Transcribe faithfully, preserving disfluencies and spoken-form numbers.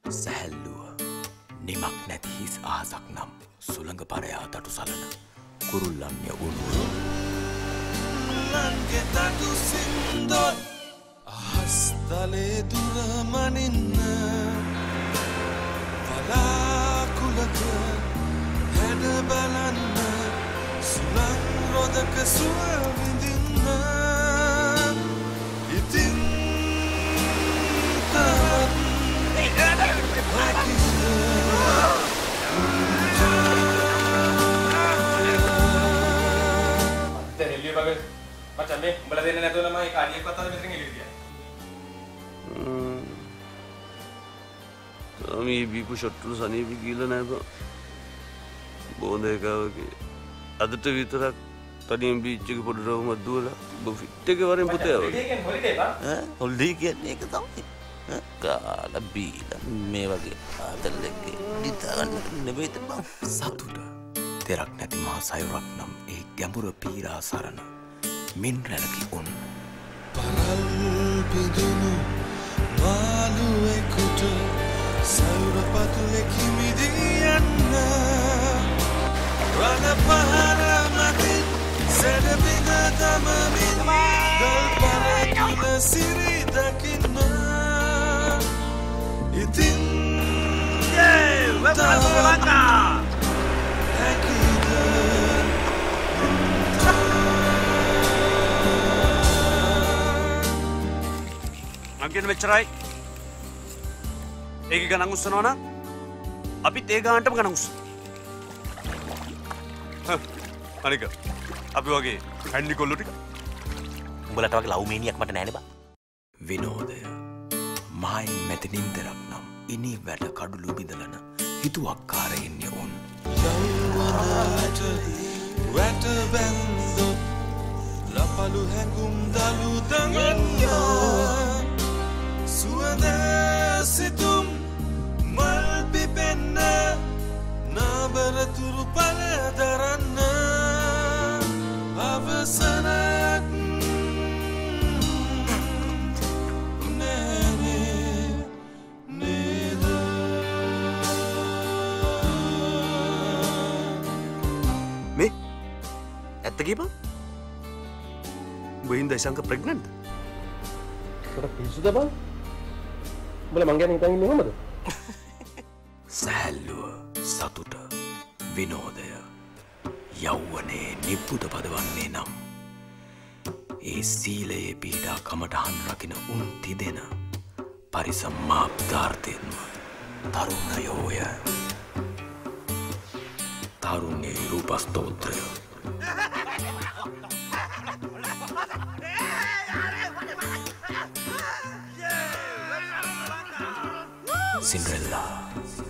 සැහැල්ලුව නිමක් නැති හිස් අහසක් නම් සුළඟ පරයා තටු සලන කුරුල්ලන්ය උණුව ලන්ගේ තටු සින්දොත් අහස් තලේ දුර මනින්න වලාකුලක හැඩ බලන්න සුළං රොදක සුව විඳින්න ඉතින් macam ni, bela dia nak tu nama ikan dia kata macam ni dia. Hmm. Kami biku shuttle sani bi gila na ba. Bonde ka ke. Adata vitara tani beach ke podu raw madula. Bo fitte ke bare pute awa. Holiday ke holiday ba? Eh, holiday කියන්නේ ඒක තමයි. කාලා බීලා මේ වගේ ආතල්ලෙක්ගේ නිදා ගන්න නෙවෙයිද බං. සතුට දෙරක් නැති මහ සයුරක් නම් ඒ ගැඹුර පීරා සරණ මින් රැළකි උන් පරල් පිදුණු මාළුවෙකුට සයුර පතුලේ කිමිදී යන්න රණ පහර මතින් සැඩ පිඟ දමමින් ගල් පරතුල සිරි දකින්න ඉතින් මං මෙච්චරයි. ඒක ගණන් උස්සනවා නම් අපිත් ඒ ගානටම ගණන් උස්සමු. අනික අපි වගේ හැන්ඩි කොල්ලෝ ටික උඹලට වගේ ලව් මේනියක් මට නෑනේ බා. විනෝදය මායින් මැති නින්දරක් නම් ඉනි වැට කඩුළු බිඳලන හිතුවක්කාරයින්ය උන්. යවුවනට වැට බැන්දොත් ලපලු හැඟුම් දලු දඟන්න සුවඳ සිතුම් මල් පිපෙන්න නාබරතුරු පල දරන්න අවසනක් මේ ඇත්ත කියපන්. උඹ හින්දා ඉසංක ප්‍රෙග්නන්ට්? ඒකට පිස්සුද බං? උඹලා මං ගැන හිතන් ඉන්නේ කොහමද? සැහැල්ලුව, සතුට, විනෝදය, යෞවනයේ නිබ්බුත පදවන්නේ නම් ඒ සීලයේ පීඩා කමටහන් රකින උන් තිදෙන පරිසම්මාප්තාර්ථයෙන්ම තරුණයෝය. තරුණයේ රූපස්තෝත්‍රය Cinderella